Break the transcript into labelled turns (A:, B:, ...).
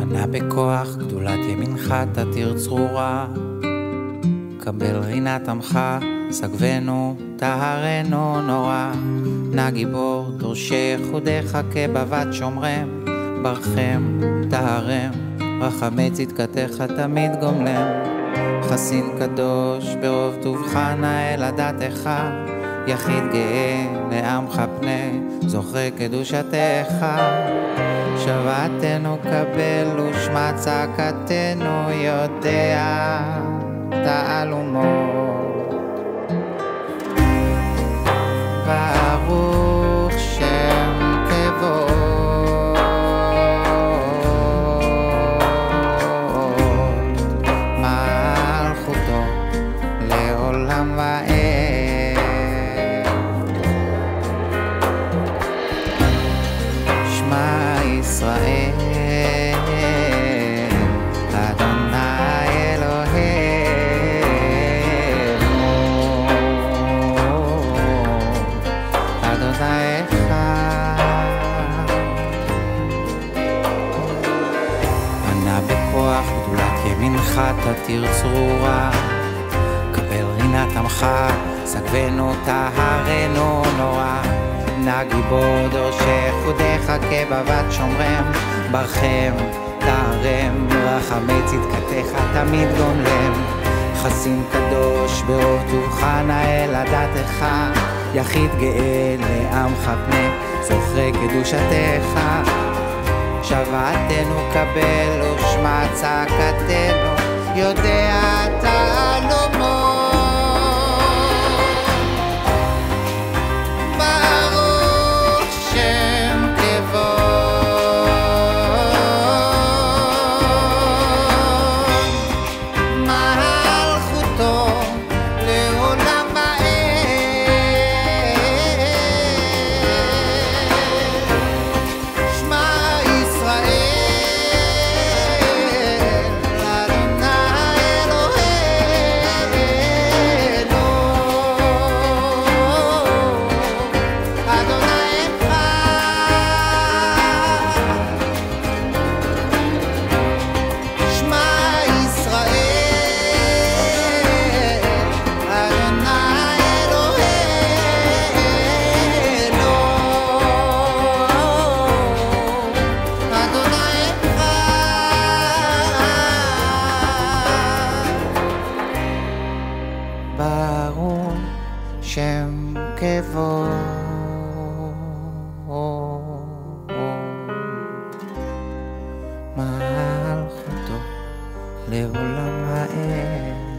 A: מנה בכוח גדולת ימינך תתיר צרורה, קבל רינת עמך, סגבנו, טהרנו נורא. נא גיבור, דורשי חודיך כבבת שומרם, ברכם, טהרם, רחמי צדקתך תמיד גומלם. חסין קדוש, ברוב טובך נאה לדעתך, יחיד גאה לעמך פני, זוכרי קדושתך. שבתנו קבל ושמע צעקתנו, יודע תעלומות. ברוך שם כבוד מלכותו לעולם ועד. שמע ישראל אדוני אלוהינו אדוני אחד. מנה בכוח גדולת ימינך תתיר צרורה, קבל רינת עמך, סגבנו טהרנו נורא. נא גיבור, דורשי חודיך כבבת שומרם, ברכם, טהרם, רחמי צדקתך תמיד גומלם. חסין קדוש, ברוב טובך נאה לדעתך, יחיד גאה לעמך פני, זוכרי קדושתך. שבתנו קבל ושמע צעקתנו, יודע תעלומות. ברוך שם כבוד מלכותו לעולם ועד.